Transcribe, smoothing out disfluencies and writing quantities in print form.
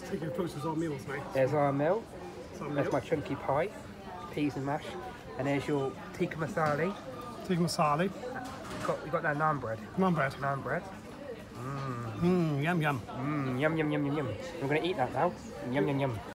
taking photos of our meals now. There's our meal. There's my chunky pie, peas and mash. And there's your tikka masala. Tikka masala. We've got that naan bread. Naan bread. Naan bread. Yum, yum. Yum, yum, yum, yum, yum, yum. We're going to eat that now. Yum, yum, yum.